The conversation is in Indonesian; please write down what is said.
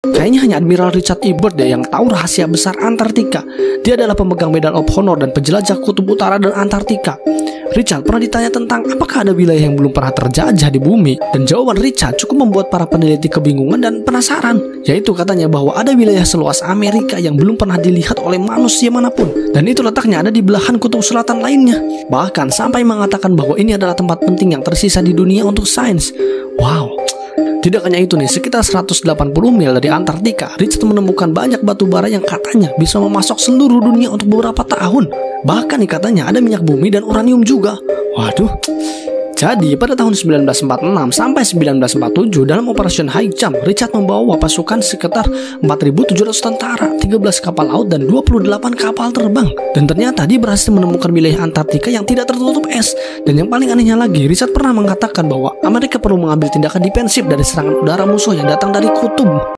Kayaknya hanya Admiral Richard E. Byrd ya yang tahu rahasia besar Antartika. Dia adalah pemegang Medal of Honor dan penjelajah kutub utara dan Antartika. Richard pernah ditanya tentang apakah ada wilayah yang belum pernah terjajah di bumi, dan jawaban Richard cukup membuat para peneliti kebingungan dan penasaran, yaitu katanya bahwa ada wilayah seluas Amerika yang belum pernah dilihat oleh manusia manapun, dan itu letaknya ada di belahan kutub selatan lainnya. Bahkan sampai mengatakan bahwa ini adalah tempat penting yang tersisa di dunia untuk sains. Wow. Tidak hanya itu nih, sekitar 180 mil dari Antartika, Richard menemukan banyak batu bara yang katanya bisa memasok seluruh dunia untuk beberapa tahun. Bahkan nih katanya ada minyak bumi dan uranium juga. Waduh. Jadi pada tahun 1946 sampai 1947 dalam Operation High Jump, Richard membawa pasukan sekitar 4.700 tentara, 13 kapal laut dan 28 kapal terbang. Dan ternyata dia berhasil menemukan wilayah Antartika yang tidak tertutup es. Dan yang paling anehnya lagi, Richard pernah mengatakan bahwa Amerika perlu mengambil tindakan defensif dari serangan udara musuh yang datang dari kutub.